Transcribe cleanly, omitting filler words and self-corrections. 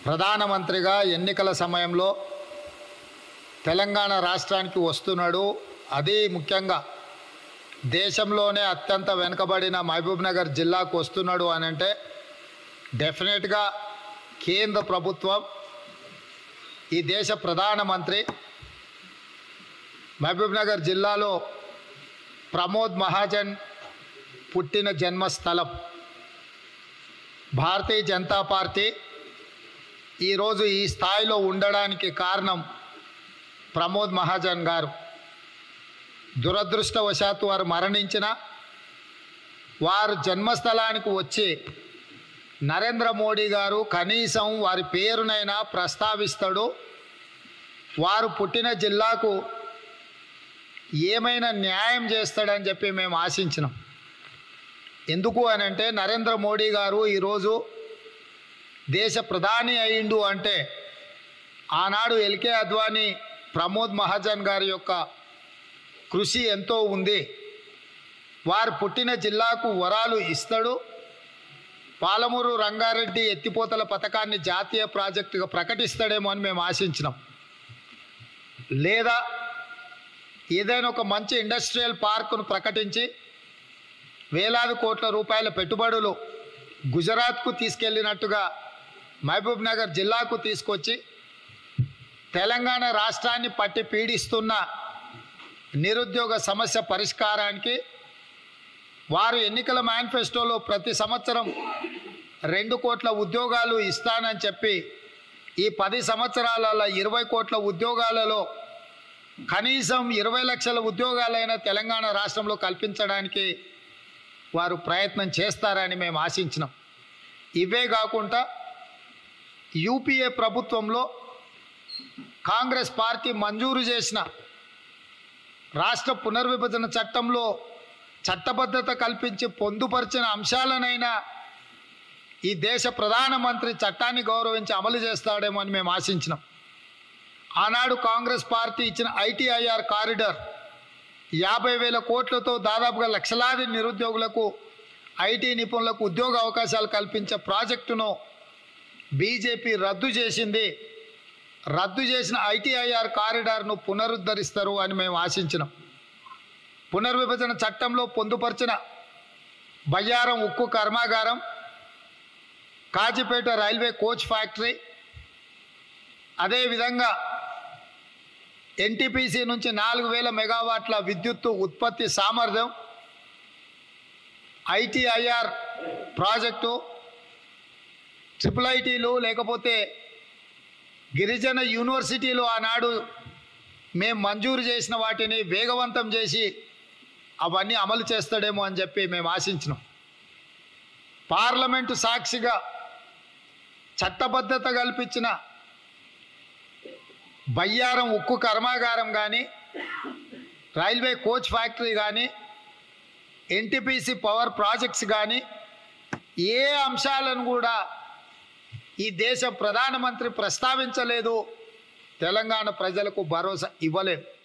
ప్రధానమంత్రిగా ఎన్నికల సమయంలో తెలంగాణ రాష్ట్రానికి వస్తున్నాడు. అది ముఖ్యంగా దేశంలోనే అత్యంత వెనుకబడిన మహబూబ్నగర్ జిల్లాకు వస్తున్నాడు అని అంటే డెఫినెట్గా కేంద్ర ప్రభుత్వం, ఈ దేశ ప్రధానమంత్రి మహబూబ్నగర్ జిల్లాలో ప్రమోద్ మహాజన్ పుట్టిన జన్మస్థలం. భారతీయ జనతా పార్టీ ఈరోజు ఈ స్థాయిలో ఉండడానికి కారణం ప్రమోద్ మహాజన్ గారు. దురదృష్టవశాత్తు వారు మరణించిన వారు జన్మస్థలానికి వచ్చి నరేంద్ర మోడీ గారు కనీసం వారి పేరునైనా ప్రస్తావిస్తాడు, వారు పుట్టిన జిల్లాకు ఏమైనా న్యాయం చేస్తాడని చెప్పి మేము ఆశించినాం. ఎందుకు అని అంటే నరేంద్ర మోడీ గారు ఈరోజు దేశ ప్రధాని అయిండు అంటే ఆనాడు ఎల్కే అద్వానీ ప్రమోద్ మహాజన్ గారి యొక్క కృషి ఎంతో ఉంది. వారు పుట్టిన జిల్లాకు వరాలు ఇస్తాడు. పాలమూరు రంగారెడ్డి ఎత్తిపోతల పథకాన్ని జాతీయ ప్రాజెక్టుగా ప్రకటిస్తాడేమో అని మేము ఆశించినాం. లేదా ఏదైనా ఒక మంచి ఇండస్ట్రియల్ పార్కును ప్రకటించి వేలాది కోట్ల రూపాయల పెట్టుబడులు గుజరాత్కు తీసుకెళ్ళినట్టుగా మహబూబ్ నగర్ జిల్లాకు తీసుకొచ్చి తెలంగాణ రాష్ట్రాన్ని పట్టి పీడిస్తున్న నిరుద్యోగ సమస్య పరిష్కారానికి వారు ఎన్నికల మేనిఫెస్టోలో ప్రతి సంవత్సరం 2 కోట్ల ఉద్యోగాలు ఇస్తానని చెప్పి ఈ 10 సంవత్సరాలలో 20 కోట్ల ఉద్యోగాలలో కనీసం 20 లక్షల ఉద్యోగాలైనా తెలంగాణ రాష్ట్రంలో కల్పించడానికి వారు ప్రయత్నం చేస్తారని మేము ఆశించినాం. ఇవే కాకుండా యూపీఏ ప్రభుత్వంలో కాంగ్రెస్ పార్టీ మంజూరు చేసిన రాష్ట్ర పునర్విభజన చట్టంలో చట్టబద్ధత కల్పించి పొందుపరిచిన అంశాలనైనా ఈ దేశ ప్రధానమంత్రి చట్టాన్ని గౌరవించి అమలు చేస్తాడేమో అని మేము ఆశించినాం. ఆనాడు కాంగ్రెస్ పార్టీ ఇచ్చిన ఐటీఐఆర్ కారిడార్ 50,000 కోట్లతో దాదాపుగా లక్షలాది నిరుద్యోగులకు, ఐటీ నిపుణులకు ఉద్యోగ అవకాశాలు కల్పించే ప్రాజెక్టును బీజేపీ రద్దు చేసింది. రద్దు చేసిన ఐటీఐఆర్ కారిడార్ను పునరుద్ధరిస్తారు అని మేము ఆశించినాం. పునర్విభజన చట్టంలో పొందుపరిచిన బయ్యారం ఉక్కు కర్మాగారం, కాజీపేట రైల్వే కోచ్ ఫ్యాక్టరీ, అదేవిధంగా ఎన్టీపీసీ నుంచి 4,000 మెగావాట్ల విద్యుత్తు ఉత్పత్తి సామర్థ్యం, ఐటీఐఆర్ ప్రాజెక్టు, ట్రిపుల్ లేకపోతే గిరిజన యూనివర్సిటీలు ఆనాడు మేము మంజూరు చేసిన వాటిని వేగవంతం చేసి అవన్నీ అమలు చేస్తాడేమో అని చెప్పి మేము ఆశించినాం. పార్లమెంటు సాక్షిగా చట్టబద్ధత కల్పించిన బయ్యారం ఉక్కు కర్మాగారం కానీ, రైల్వే కోచ్ ఫ్యాక్టరీ కానీ, ఎన్టీపీసీ పవర్ ప్రాజెక్ట్స్ కానీ ఏ అంశాలను కూడా ఈ దేశ ప్రధానమంత్రి ప్రస్తావించలేదు. తెలంగాణ ప్రజలకు భరోసా ఇవ్వలేదు.